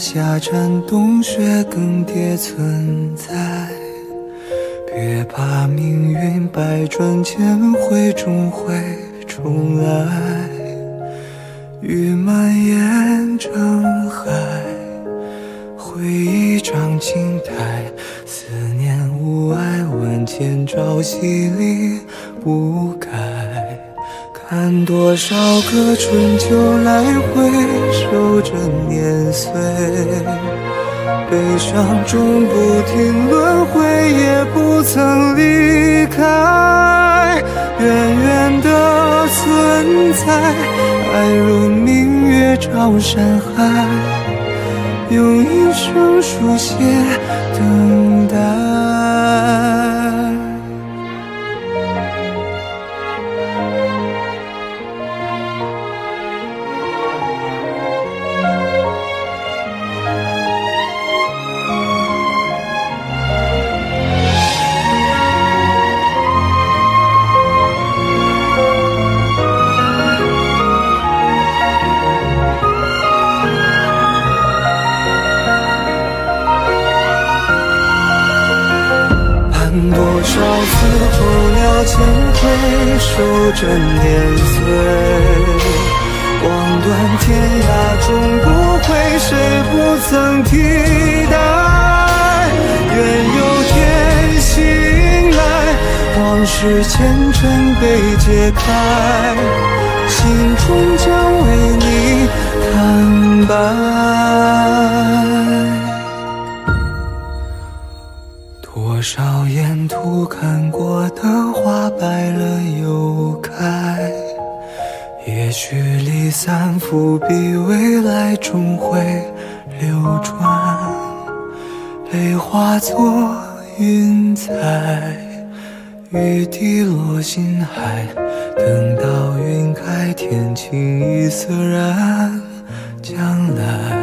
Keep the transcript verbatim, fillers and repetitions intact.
夏蝉冬雪更迭存在。别怕命运百转千回终会重来，雨蔓延成海，回忆长青苔，思念无碍，万千朝夕离不开。看多少个春秋来回，守着年岁，悲伤终不停轮回，也不曾离开。远远的存在，爱如明月照山海，用一生书写等待。多少次候鸟千回，守着年岁，望断天涯终不悔，谁不曾替代。愿有天醒来，往事前尘被解开，心中将为你坦白。多少沿途看过的花败了又开，也许离散伏笔，未来终会流转，泪化作云彩，雨滴落心海，等到云开天晴已色然，将来